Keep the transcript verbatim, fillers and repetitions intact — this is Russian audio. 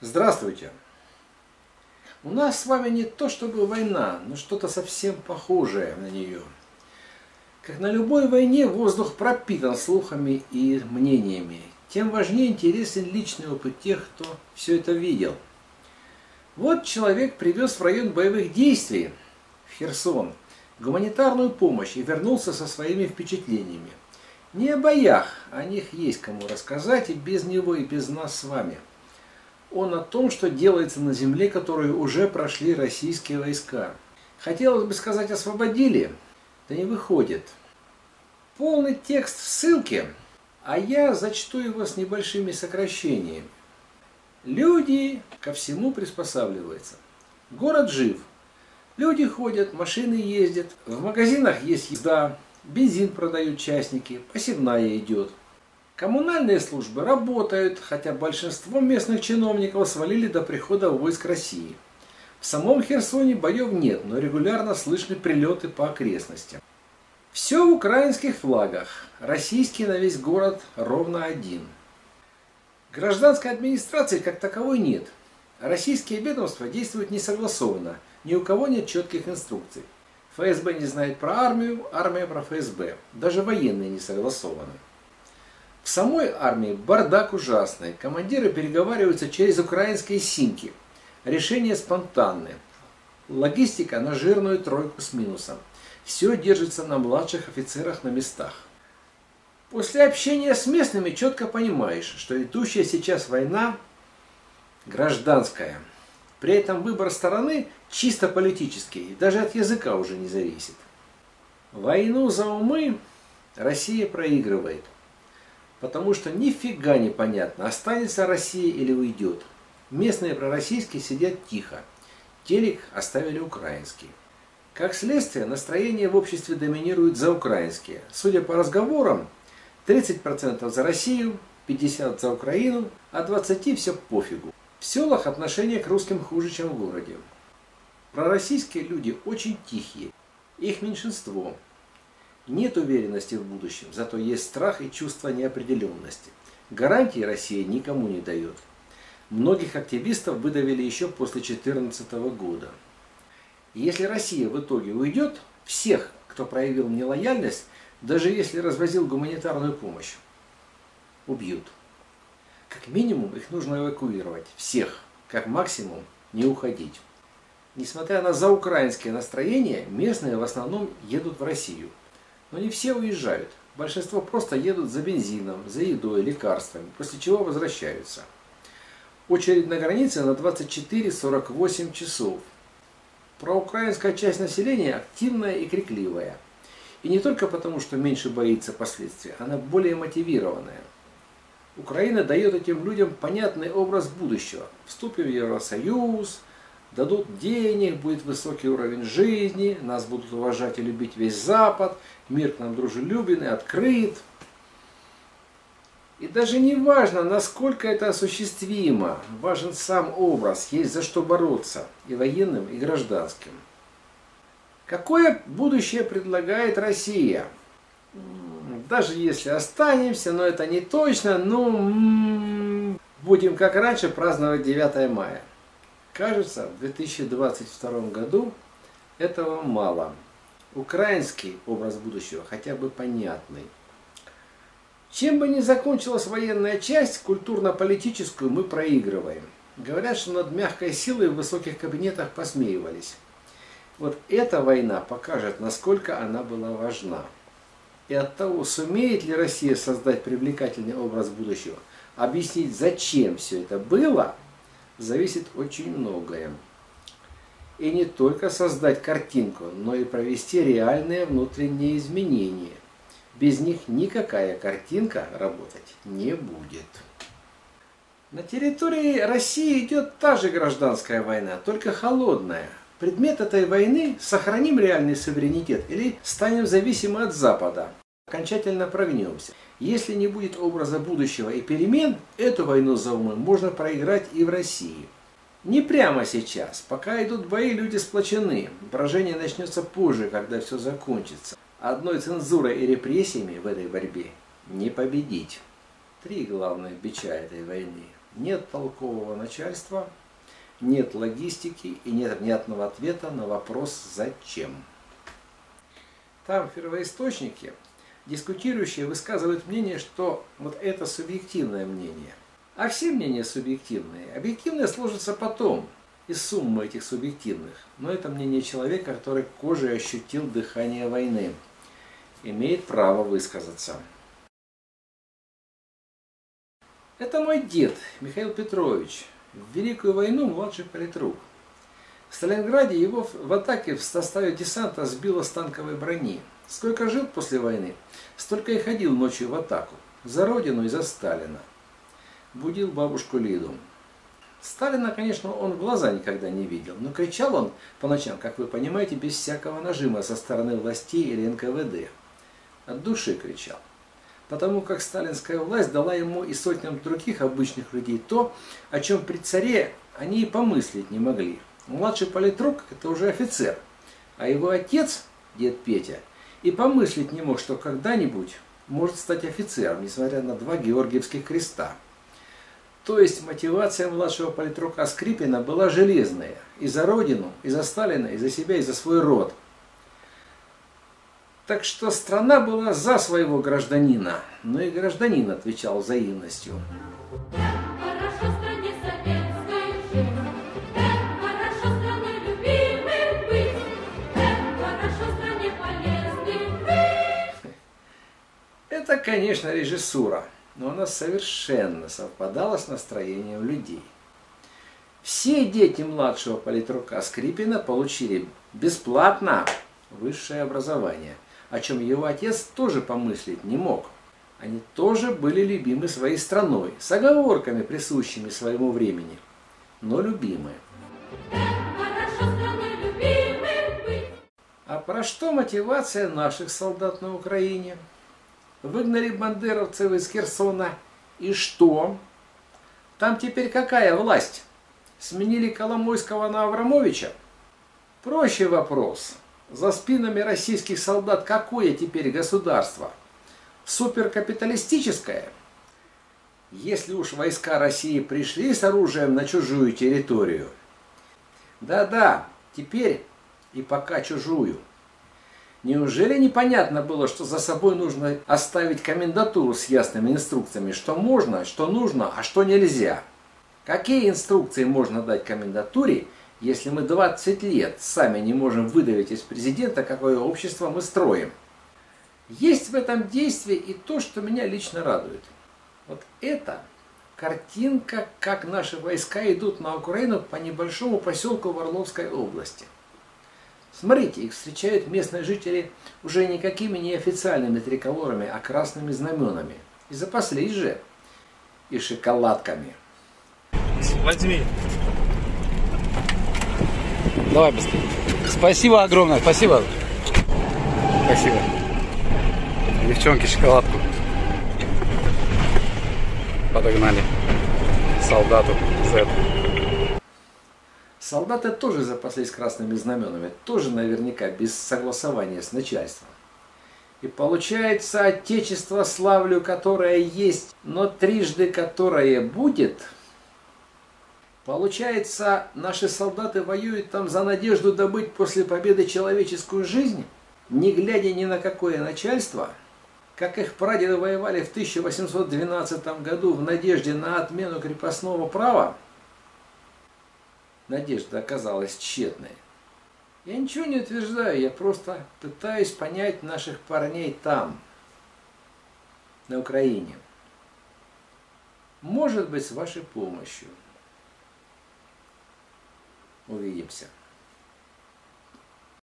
Здравствуйте! У нас с вами не то чтобы война, но что-то совсем похожее на нее. Как на любой войне, воздух пропитан слухами и мнениями. Тем важнее интересен личный опыт тех, кто все это видел. Вот человек привез в район боевых действий, в Херсон, гуманитарную помощь и вернулся со своими впечатлениями. Не о боях, о них есть кому рассказать и без него, и без нас с вами. Он о том, что делается на земле, которую уже прошли российские войска. Хотелось бы сказать освободили, да не выходит. Полный текст в ссылке, а я зачту его с небольшими сокращениями. Люди ко всему приспосабливаются. Город жив. Люди ходят, машины ездят, в магазинах есть еда, бензин продают частники, посевная идет. Коммунальные службы работают, хотя большинство местных чиновников свалили до прихода войск России. В самом Херсоне боев нет, но регулярно слышны прилеты по окрестностям. Все в украинских флагах, российский на весь город ровно один. Гражданской администрации как таковой нет. Российские ведомства действуют несогласованно, ни у кого нет четких инструкций. ФСБ не знает про армию, армия про ФСБ. Даже военные не согласованы. В самой армии бардак ужасный. Командиры переговариваются через украинские симки. Решения спонтанные. Логистика на жирную тройку с минусом. Все держится на младших офицерах на местах. После общения с местными четко понимаешь, что идущая сейчас война гражданская. При этом выбор стороны чисто политический, даже от языка уже не зависит. Войну за умы Россия проигрывает. Потому что нифига не понятно, останется Россия или уйдет. Местные пророссийские сидят тихо. Телек оставили украинский. Как следствие, настроение в обществе доминирует за украинские. Судя по разговорам, тридцать процентов за Россию, пятьдесят процентов за Украину, а двадцать процентов все пофигу. В селах отношение к русским хуже, чем в городе. Пророссийские люди очень тихие. Их меньшинство. Нет уверенности в будущем, зато есть страх и чувство неопределенности. Гарантии Россия никому не дает. Многих активистов выдавили еще после две тысячи четырнадцатого года. И если Россия в итоге уйдет, всех, кто проявил нелояльность, даже если развозил гуманитарную помощь, убьют. Как минимум их нужно эвакуировать. Всех. Как максимум не уходить. Несмотря на заукраинские настроения, местные в основном едут в Россию. Но не все уезжают. Большинство просто едут за бензином, за едой, лекарствами, после чего возвращаются. Очередь на границе на двадцать четыре — сорок восемь часов. Проукраинская часть населения активная и крикливая. И не только потому, что меньше боится последствий, она более мотивированная. Украина дает этим людям понятный образ будущего. Вступим в Евросоюз, дадут денег, будет высокий уровень жизни, нас будут уважать и любить весь Запад, мир к нам дружелюбен и открыт. И даже не важно, насколько это осуществимо, важен сам образ, есть за что бороться, и военным, и гражданским. Какое будущее предлагает Россия? Даже если останемся, но это не точно, ну, будем как раньше праздновать девятое мая. Кажется, в две тысячи двадцать втором году этого мало. Украинский образ будущего хотя бы понятный. Чем бы ни закончилась военная часть, культурно-политическую мы проигрываем. Говорят, что над мягкой силой в высоких кабинетах посмеивались. Вот эта война покажет, насколько она была важна. И от того, сумеет ли Россия создать привлекательный образ будущего, объяснить, зачем все это было, зависит очень многое. И не только создать картинку, но и провести реальные внутренние изменения. Без них никакая картинка работать не будет. На территории России идет та же гражданская война, только холодная. Предмет этой войны – сохраним реальный суверенитет или станем зависимы от Запада. Окончательно прогнемся. Если не будет образа будущего и перемен, эту войну за умы можно проиграть и в России. Не прямо сейчас. Пока идут бои, люди сплочены. Брожение начнется позже, когда все закончится. Одной цензурой и репрессиями в этой борьбе не победить. Три главных бича этой войны. Нет толкового начальства, нет логистики и нет внятного ответа на вопрос «зачем?». Там в первоисточнике дискутирующие высказывают мнение, что вот это субъективное мнение. А все мнения субъективные. Объективное сложится потом из суммы этих субъективных. Но это мнение человека, который кожей ощутил дыхание войны. Имеет право высказаться. Это мой дед Михаил Петрович. В Великую войну младший политрук. В Сталинграде его в атаке в составе десанта сбило с танковой брони. Сколько жил после войны, столько и ходил ночью в атаку. За родину и за Сталина. Будил бабушку Лиду. Сталина, конечно, он в глаза никогда не видел, но кричал он по ночам, как вы понимаете, без всякого нажима со стороны властей или эн ка вэ дэ. От души кричал. Потому как сталинская власть дала ему и сотням других обычных людей то, о чем при царе они и помыслить не могли. Младший политрук – это уже офицер, а его отец, дед Петя, и помыслить не мог, что когда-нибудь может стать офицером, несмотря на два георгиевских креста. То есть мотивация младшего политрука Скрипина была железная. И за родину, и за Сталина, и за себя, и за свой род. Так что страна была за своего гражданина, но и гражданин отвечал взаимностью. Это, конечно, режиссура, но она совершенно совпадала с настроением людей. Все дети младшего политрука Скрипина получили бесплатно высшее образование, о чем его отец тоже помыслить не мог. Они тоже были любимы своей страной, с оговорками, присущими своему времени, но любимые. А про что мотивация наших солдат на Украине? Выгнали бандеровцев из Херсона. И что? Там теперь какая власть? Сменили Коломойского на Аврамовича? Проще вопрос. За спинами российских солдат какое теперь государство? Суперкапиталистическое? Если уж войска России пришли с оружием на чужую территорию. Да-да, теперь и пока чужую. Неужели непонятно было, что за собой нужно оставить комендатуру с ясными инструкциями, что можно, что нужно, а что нельзя? Какие инструкции можно дать комендатуре, если мы двадцать лет сами не можем выдавить из президента, какое общество мы строим? Есть в этом действии и то, что меня лично радует. Вот это картинка, как наши войска идут на Украину по небольшому поселку в Орловской области. Смотрите, их встречают местные жители уже никакими не официальными триколорами, а красными знаменами. И запаслись же. И шоколадками. Возьми. Давай быстрее. Спасибо огромное, спасибо. Спасибо. Девчонки, шоколадку подогнали солдату Z. Солдаты тоже запаслись красными знаменами, тоже наверняка без согласования с начальством. И получается, отечество славлю, которое есть, но трижды которое будет. Получается, наши солдаты воюют там за надежду добыть после победы человеческую жизнь, не глядя ни на какое начальство, как их прадеды воевали в тысяча восемьсот двенадцатом году в надежде на отмену крепостного права. Надежда оказалась тщетной. Я ничего не утверждаю, я просто пытаюсь понять наших парней там, на Украине. Может быть, с вашей помощью. Увидимся.